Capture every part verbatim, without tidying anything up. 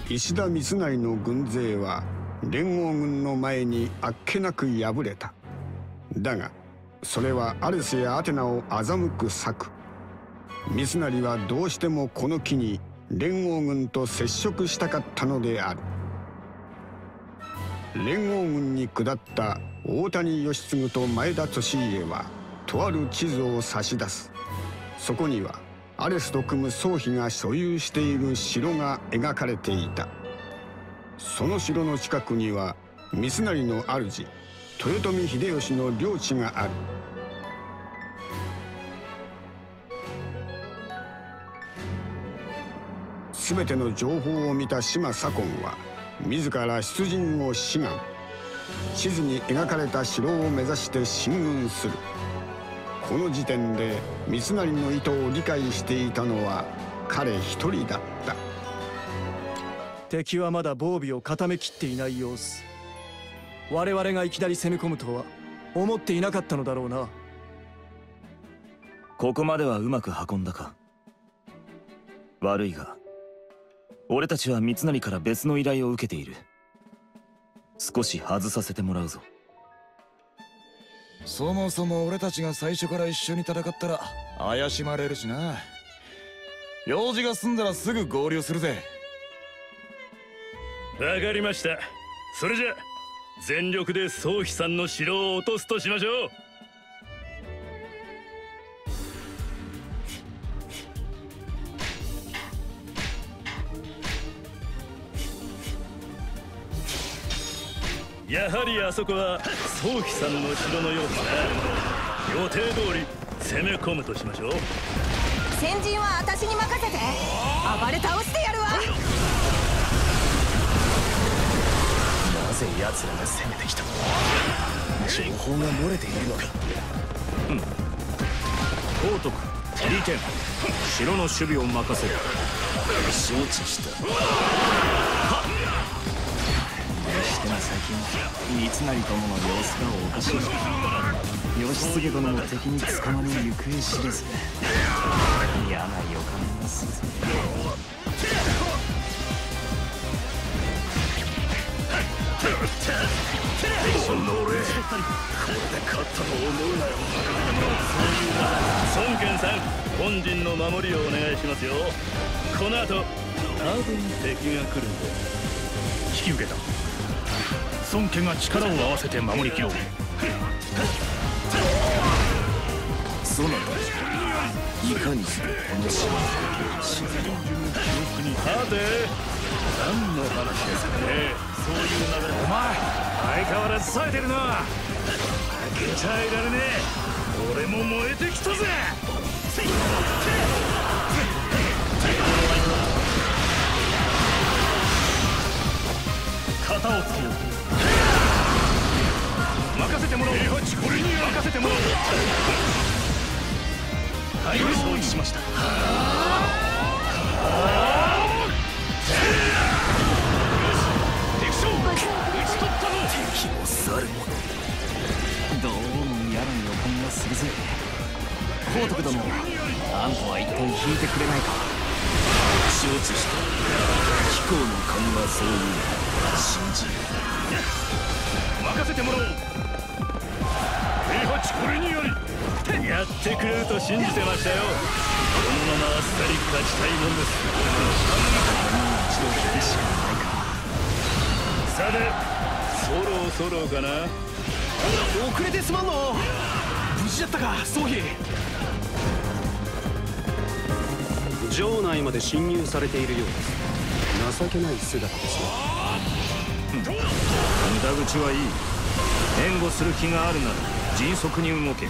石田三成の軍勢は連合軍の前にあっけなく敗れた。だがそれはアレスやアテナを欺く策。三成はどうしてもこの機に連合軍と接触したかったのである。連合軍に下った大谷義次と前田利家はとある地図を差し出す。そこにはアレスと組む宗妃が所有している城が描かれていた。その城の近くには三成の主豊臣秀吉の領地がある。全ての情報を見た島左近は自ら出陣を志願。地図に描かれた城を目指して進軍する。この時点で三成の意図を理解していたのは彼一人だった。 敵はまだ防備を固めきっていない様子。我々がいきなり攻め込むとは思っていなかったのだろうな。 ここまではうまく運んだか。悪いが俺たちは三成から別の依頼を受けている。少し外させてもらうぞ。 そもそも俺たちが最初から一緒に戦ったら怪しまれるしな。用事が済んだらすぐ合流するぜ。 わかりました。それじゃ全力で宗妃さんの城を落とすとしましょう。やはりあそこは宗妃さんの城のようですな。予定通り攻め込むとしましょう。 先陣は私に任せて。暴れ倒してやるわ。 なぜ奴らが攻めてきたの？情報が漏れているのか。 うん。豪徳、利天、城の守備を任せる。 承知した。しても最近三成殿の様子がおかしい。義経殿も敵に捕まり行方知れず。嫌な予感がする。 そんな俺これで勝ったと思うなよ。孫権さん、本陣の守りをお願いしますよ。この後多分敵が来るんで。 引き受けた。孫権が力を合わせて守りきろう。 そうなんだ。いかにしてこの島を知る。 さて何の話ですかね。そういう流れ。 お前相変わらず冴えてるな。負けちゃいられねえ。俺も燃えてきたぜ。型をつけよう。任せてもらおう。これに任せてもらおう。はい承知しました。敵将討ち取ったの。 敵も猿もどうも嫌な予感がするぜ。豪徳殿、あんたは一体引いてくれないか。承知した。貴公の勘はそういう信じる。 任せてもらおう。平八これにより。 やってくれると信じてましたよ。このままあっさり勝ちたいもんです。 一度引きしかないか。 さてそろそろかな。 遅れてすまんの。無事だったか宗妃。 城内まで侵入されているようです。情けない姿ですね。 無駄口はいい。援護する気があるなら迅速に動け。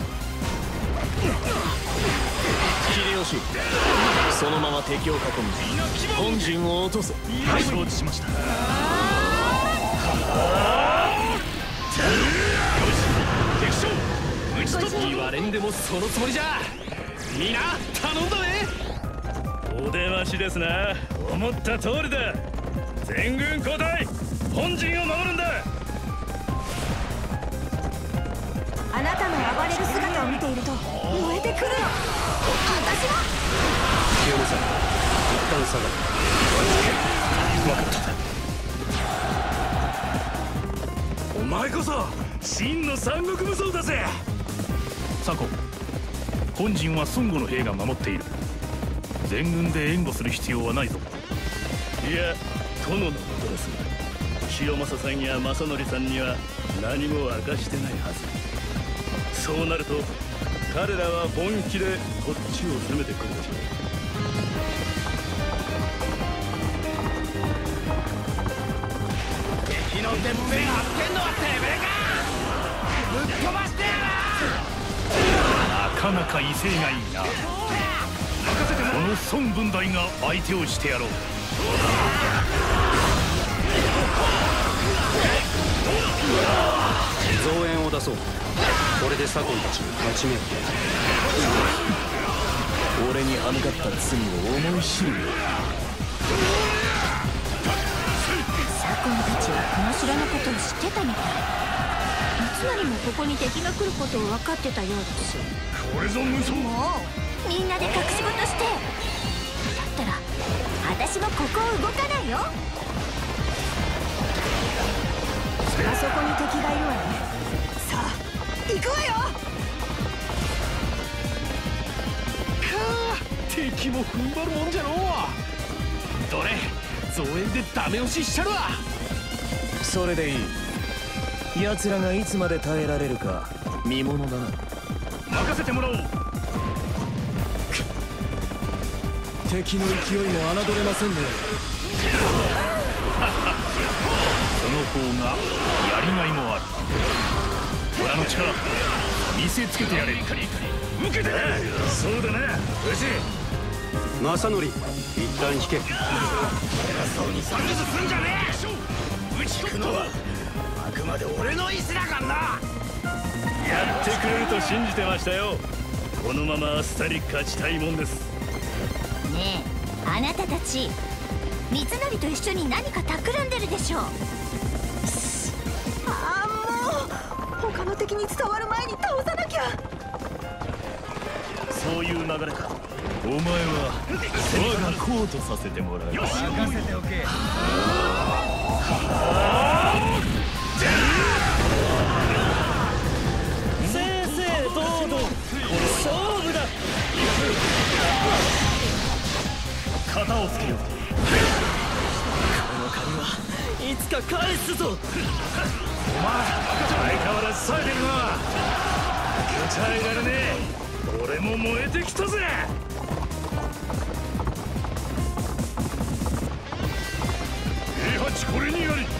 秀吉、そのまま敵を囲み本陣を落とせ。 はい、承知しました。敵将討ち取った。 言われんでもそのつもりじゃ。みんな頼んだね。 お出ましですな。思った通りだ。全軍交代、本陣を守るんだ。 あなたの暴れる姿を見ていると燃えてくるの。私は清美さん、一旦下がる。 かった。お前こそ真の三国武装だぜ。左近、本陣は孫悟の兵が守っている。全軍で援護する必要はないぞ。いや、殿のことです。清正さんや正則さんには何も明かしてないはず。そうなると彼らは本気でこっちを攻めてくるでしょう。敵のてっぺん張ってんのはてめえか。ぶっ飛ばしてやら。なかなか威勢がいいな。任せてもこの孫文大が相手をしてやろう。 増援を出そう。これで左近たちに勝ち目を。 俺に歯向かった罪を思い知るよ。 左近たちはこの城のことを知ってたみたい。三成もここに敵が来ることを分かってたようだし。 これぞ無双。 もうみんなで隠し事して。だったら私もここを動かないよ。あそこに敵がいるわね。さあ行くわよ。 かあ、敵も踏ん張るもんじゃのう。どれ、増援でダメ押ししちゃるわ。 それでいい。奴らがいつまで耐えられるか見ものだな。 任せてもらおう。 敵の勢いも侮れませんね。 その方がやりがいもある。俺の力見せつけてやれ。受けて。そうだな。よし。 正則、一旦引け。 偉そうに参列すんじゃねえ。打ちくのはあくまで俺の意志だからな。やってくれると信じてましたよ。このままあっさり勝ちたいもんです。 ねえ、あなたたち三成と一緒に何か企んでるでしょう。ああ、もう他の敵に伝わる前に倒さなきゃ。 そういう流れか。お前は我がコートさせてもらう。よし、任せておけ。 正々堂々勝負だ。 型をつけよう。 この借りはいつか返すぞ。 お前相変わらず冴えてるな。無茶いられねえ。俺も燃えてきたぜ。平八これにあり。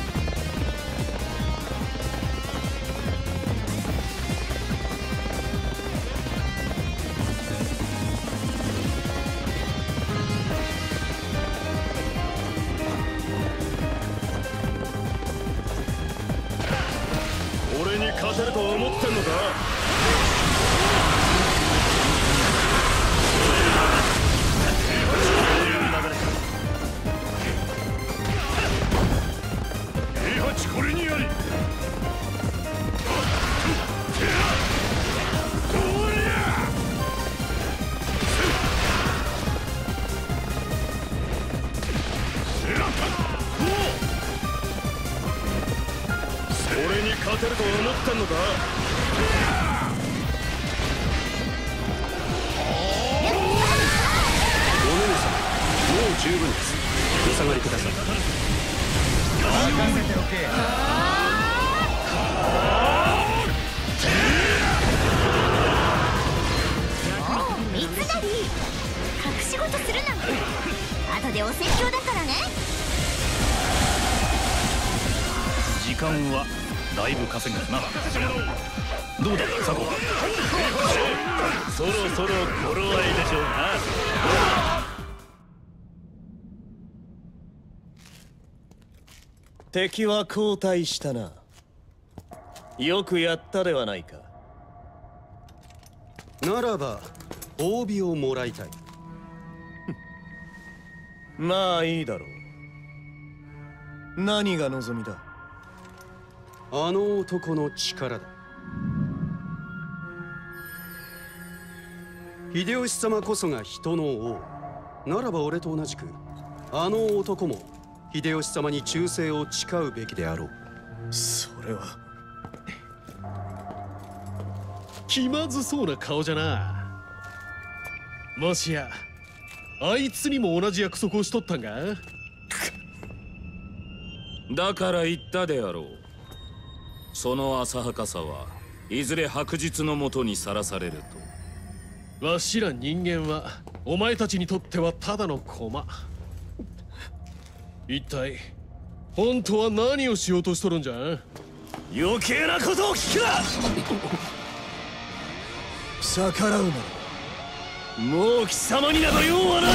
俺に勝てると思ってんのか。これにあり。俺に勝てると思ってんのか。 お姉様、もう十分です。お下がりください。 任せておけ。 もう三成、隠し事するなんて後でお説教だからね。 時間はだいぶ稼ぐな。どうだ左近。そろそろ頃合いでしょうな。 敵は後退したな。よくやったではないか。 ならば褒美をもらいたい。 まあいいだろう。何が望みだ。 あの男の力だ。秀吉様こそが人の王。ならば俺と同じくあの男も秀吉様に忠誠を誓うべきであろう。 それは気まずそうな顔じゃな。もしやあいつにも同じ約束をしとったんか。 だから言ったであろう。その浅はかさはいずれ白日のもとにさらされると。わしら人間はお前たちにとってはただの駒。一体本当は何をしようとしとるんじゃ。 余計なことを聞くな。 逆らうな。 もう貴様になど用はない。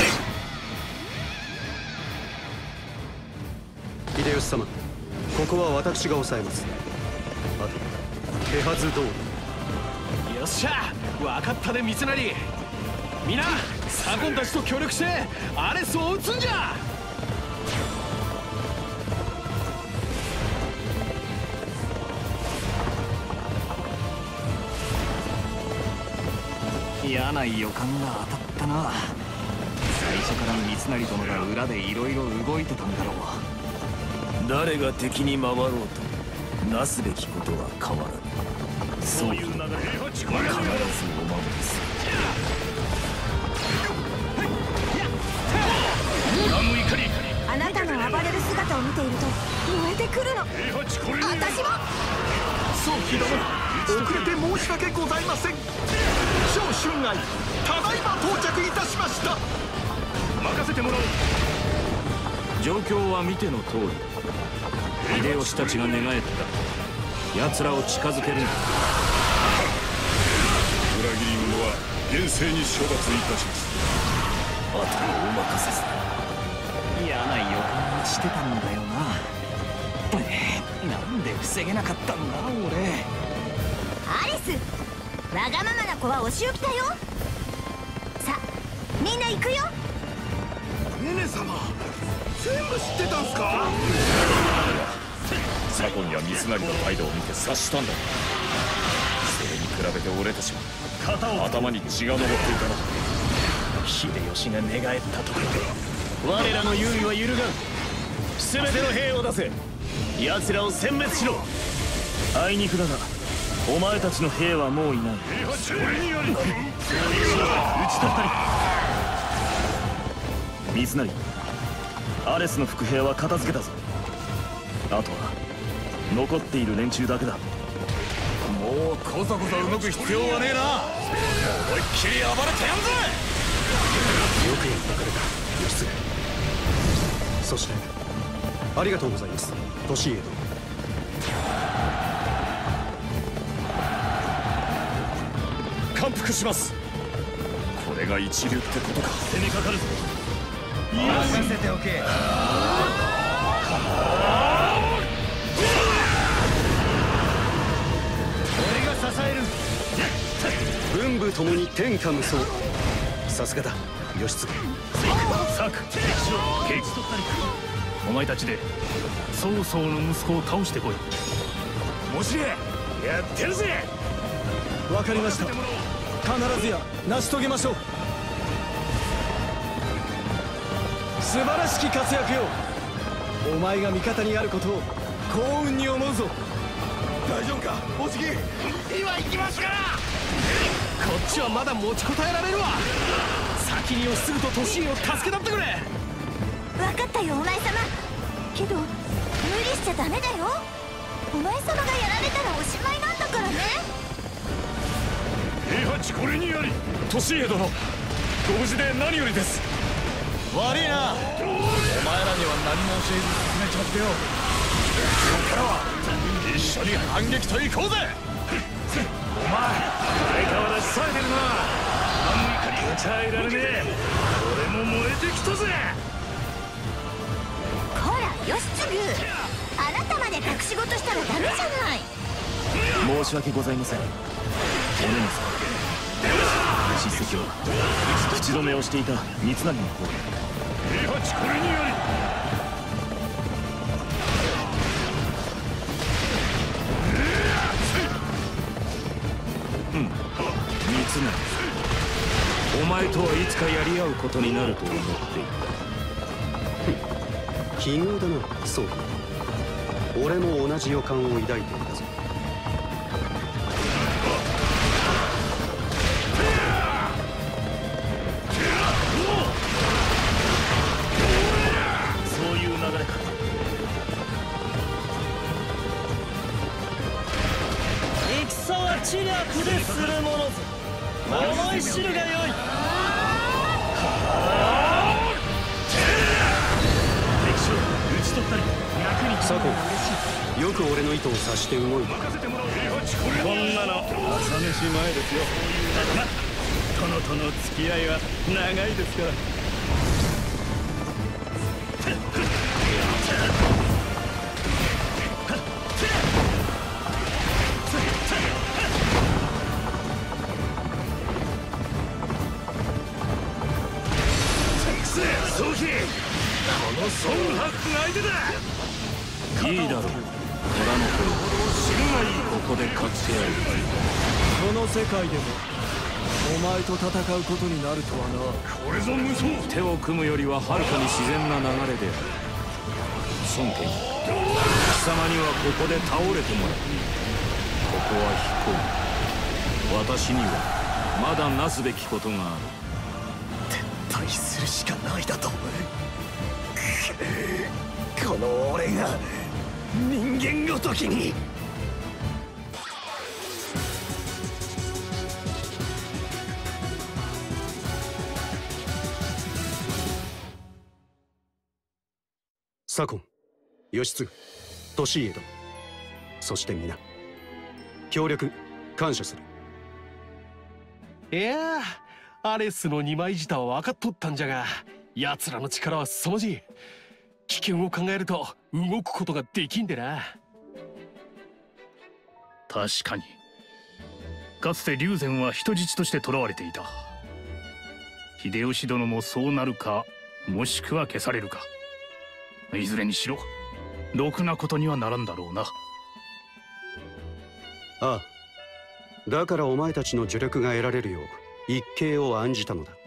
秀吉様、ここは私が抑えます。あと手はず通り。 よっしゃ、分かったで三成。みんな左近たちと協力してアレスを撃つんじゃ。 嫌な予感が当たったな。最初から三成殿が裏でいろいろ動いてたんだろう。 誰が敵に回ろうとなすべきことは変わらぬ。そういうなら必ずお守りする。 あなたの暴れる姿を見ていると燃えてくるの。私も。 早期殿、遅れて申し訳ございません。小春愛、ただいま到着いたしました。 任せてもらおう。 状況は見ての通り。秀吉たちが願えた奴らを近づけるな。 裏切り者は厳正に処罰いたします。 あとはお任せする。 嫌な予感がしてたんだよな。なんで防げなかったんだ俺。 アレス、わがままな子はお仕置きだよ。さあみんな行くよ。 ネネ様、全部知ってたんすか。 左近や三成の態度を見て察したんだ。それに比べて俺たちは頭に血が上っていたな。 秀吉が寝返ったところで我らの優位は揺るがん。全ての兵を出せ。奴らを殲滅しろ。 あいにくだがお前たちの兵はもういない。 打ち取ったり。三成、アレスの伏兵は片付けたぞ。あとは残っている連中だけだ。 もうこそこそ動く必要はねえな。思いっきり暴れてやんぜ。 よくやってくれた義経。そしてありがとうございます、利家殿。 感服します。これが一流ってことか。 攻めかかるぞ。 任せておけ。俺が支える。 文武ともに天下無双。さすがだ義経。 策敵しろ。警備お前たちで曹操の息子を倒してこい。もしれやってるぜ。 わかりました。必ずや成し遂げましょう。素晴らしき活躍よ。お前が味方にあることを幸運に思うぞ。大丈夫かおじぎ。今行きますから。 こっちはまだ持ちこたえられるわ。先に義継と利家を助けたってくれ。 分かったよお前様。けど無理しちゃダメだよ。お前様がやられたらおしまいなんだからね。 平八これにあり。利家殿、ご無事で何よりです。 悪いな、お前らには何も教えず進めちまってよ。ここからは一緒に反撃と行こうぜ。 お前相変わらず冴えてるな。あんまりお茶いられねえ。俺も燃えてきたぜ。 こら義継、あなたまで隠し事したらダメじゃない。 申し訳ございません。おねねさん、叱責は口止めをしていた三成の方で。 平八これにあり。 うん、三成、お前とはいつかやり合うことになると思っていた。 奇遇だな、そう。俺も同じ予感を抱いていたぞ。 そういう流れか。 戦は知略でするものぞ。思い知るがよい。敵将討ち取ったり役にサコ、よく俺の意図を察して動いた。 こんなの朝飯前ですよ。殿との付き合いは長いですから。 ソヒ、この孫博が相手だ。いいだろう、虎の子よ。死ぬがいい。ここで勝ってやる。 この世界でもお前と戦うことになるとはな。 これぞ無双。手を組むよりははるかに自然な流れである。孫家、貴様にはここで倒れてもらう。ここは非公。私にはまだなすべきことがある。 撤退するしかないだと。この俺が人間ごときに。 左近、義継、利家殿、そして皆協力感謝する。 いやあ、アレスの二枚舌は分かっとったんじゃが、奴らの力は凄まじい。危険を考えると動くことができんでな。 確かに、かつて龍禅は人質として囚われていた。秀吉殿もそうなるか、もしくは消されるか。いずれにしろろくなことにはならんだろうな。 ああ、だからお前たちの助力が得られるよう一計を案じたのだ。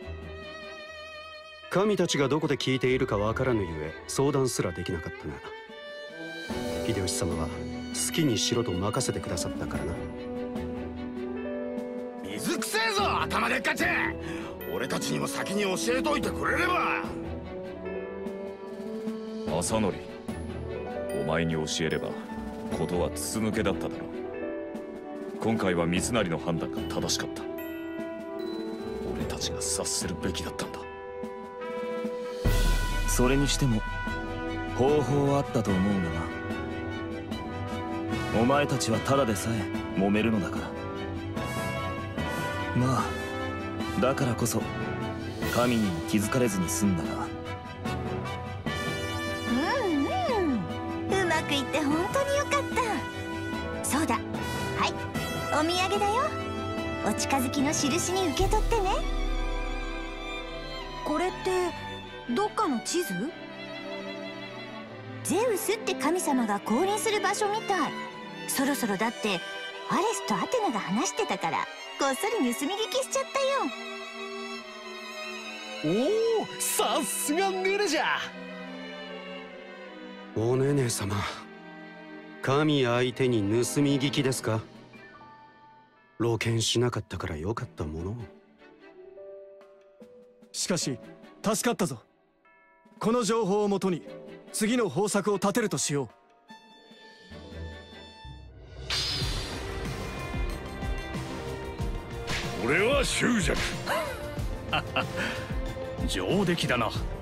神たちがどこで聞いているかわからぬゆえ相談すらできなかったが、秀吉様は好きにしろと任せてくださったからな。 水くせえぞ頭でっかち。俺たちにも先に教えといてくれれば。 正則、お前に教えればことは筒抜けだっただろう。今回は三成の判断が正しかった。俺たちが察するべきだったんだ。 それにしても方法はあったと思うがな。お前たちはただでさえ揉めるのだから。まあだからこそ神にも気づかれずに済んだが。 うんうん、うまくいって本当によかった。そうだ、はい、お土産だよ。お近づきの印に受け取ってね。これってどっかの地図？ゼウスって神様が降臨する場所みたい。そろそろだってアレスとアテナが話してたから、こっそり盗み聞きしちゃったよ。 おお、さすがネネじゃ。 おねね様、神相手に盗み聞きですか？露見しなかったからよかったものを。 しかし助かったぞ。この情報をもとに次の方策を立てるとしよう。俺は執着。上出来だな。